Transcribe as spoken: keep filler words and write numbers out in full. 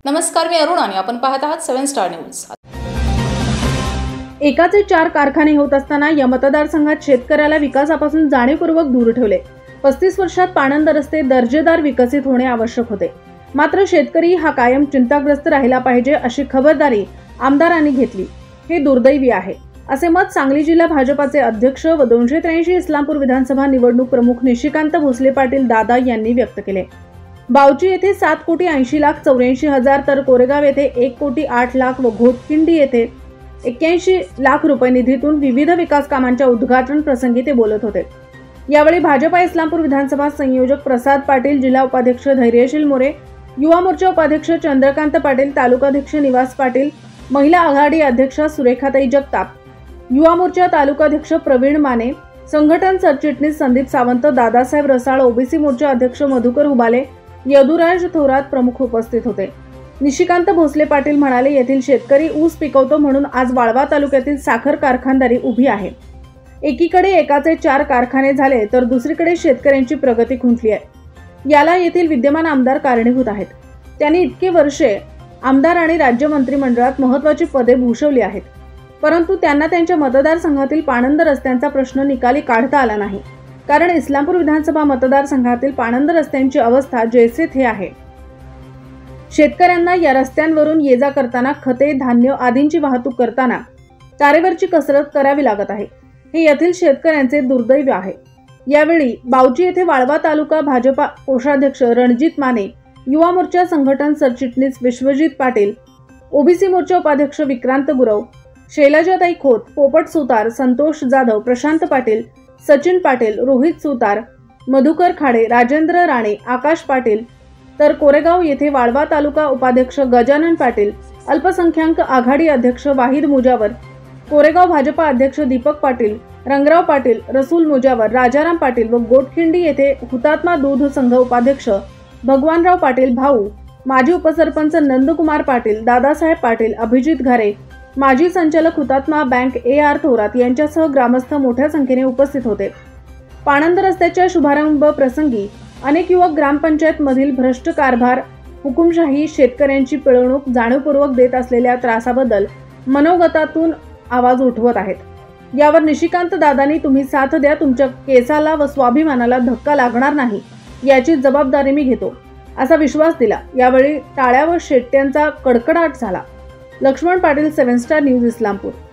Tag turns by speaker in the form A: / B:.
A: नमस्कार, मी अरुण आणि आपण पाहत आहात सेवन स्टार न्यूज।
B: एकाचे चार कारखाने होत असताना या मतदारसंघात शेतकऱ्याला विकासापासून जाणीवपूर्वक दूर ठेवले। पस्तीस वर्षात पाणंद रस्ते दर्जेदार विकसित होणे आवश्यक होते, मात्र शेतकरी हा कायम चिंताग्रस्त राहिला पाहिजे अशी खबरदारी आमदारांनी घेतली, हे दुर्दैवी आहे, असे मत सांगली जिल्हा भाजपाचे अध्यक्ष व दोनशे त्र्याऐंशी इस्लामपूर विधानसभा निवडणूक प्रमुख निशिकांत भोसले पाटील दादा यांनी व्यक्त केले। बावची येथे सात कोटी ऐंशी लाख चौऱ्याऐंशी हजार तर कोरेगाव येथे एक कोटी आठ लाख व घोटखिंडी येथे एक्क्याऐंशी लाख रुपये निधीतून विविध विकास कामांच्या उद्घाटन प्रसंगी ते बोलत होते। यावेळी भाजपा इस्लामपूर विधानसभा संयोजक प्रसाद पाटील, जिल्हा उपाध्यक्ष धैर्यशील मोरे, युवा मोर्चा उपाध्यक्ष चंद्रकांत पाटील, तालुकाध्यक्ष निवास पाटील, महिला आघाडी अध्यक्ष सुरेखाताई जगताप, युवा मोर्चा तालुकाध्यक्ष प्रवीण माने, संघटन सरचिटणीस संदीप सावंत, दादासाहेब रसाळ, ओबीसी मोर्चा अध्यक्ष मधुकर हुबाले, यदुराज थोरात प्रमुख उपस्थित होते। निशिकांत भोसले पाटील म्हणाले, येथील शेतकरी ऊस पिकवतो म्हणून आज वाळवा तालुक्यातील साखर कारखानदारी उभी आहे। एकीकडे एकाचे चार कारखाने झाले तर दुसरीकडे शेतकऱ्यांची प्रगती खुंटली आहे। याला येथील विद्यमान आमदार कारणीभूत आहेत। त्यांनी इतके वर्षे आमदार आणि राज्य मंत्रिमंडळात महत्त्वाची पदे भूषवली आहेत, परंतु त्यांना त्यांच्या मतदारसंघातील पाणंद रस्त्यांचा प्रश्न निकाली काढता आला नाही, कारण इस्लामपूर विधानसभा मतदारसंघातील पाणंद रस्त्यांची अवस्था जैसे थे आहे। शेतकऱ्यांना या रस्त्यांवरून ये जा करताना खते, धान्य आदींची वाहतूक करताना तारेवरची कसरत करावी लागत आहे, हे येथील शेतकऱ्यांचे दुर्दैव आहे। यावेळी बावची येथे वाळवा तालुका भाजपा कोषाध्यक्ष रणजित माने, युवा मोर्चा संघटन सरचिटणीस विश्वजित पाटील, ओबीसी मोर्चा उपाध्यक्ष विक्रांत गुरव, शैलजाताई खोत, पोपट सुतार, संतोष जाधव, प्रशांत पाटील, सचिन पाटील, रोहित सुतार, मधुकर खाडे, राजेंद्र राणे, आकाश पाटील, तर कोरेगाव येथे वाळवा तालुका उपाध्यक्ष गजानन पाटील, अल्पसंख्याक आघाडी अध्यक्ष वाहिद मुजावर, कोरेगाव भाजपा अध्यक्ष दीपक पाटील, रंगराव पाटील, रसूल मुजावर, राजाराम पाटील व गोटखिंडी येथे हुतात्मा दूध संघ उपाध्यक्ष भगवानराव पाटील भाऊ, माजी उपसरपंच नंदकुमार पाटील, दादासाहेब पाटील, अभिजित घारे, माजी संचालक हुतात्मा बँक ए आर थोरात यांच्यासह ग्रामस्थ मोठ्या संख्येने उपस्थित होते। पाणंद रस्त्याच्या शुभारंभ प्रसंगी अनेक युवक ग्रामपंचायत मधील भ्रष्ट कारभार, हुकुमशाही, शेतकऱ्यांची पिळवणूक जाणीवपूर्वक देत असलेल्या त्रासाबद्दल मनोगतातून आवाज उठवत आहेत। यावर निशिकांत दादांनी तुम्ही साथ द्या, तुमच्या केसाला व स्वाभिमानाला धक्का लागणार नाही याची जबाबदारी मी घेतो, असा विश्वास दिला। यावेळी टाळ्या व शेट्यांचा कडकडाट झाला। Laxman Patil, seven star news, Islampur.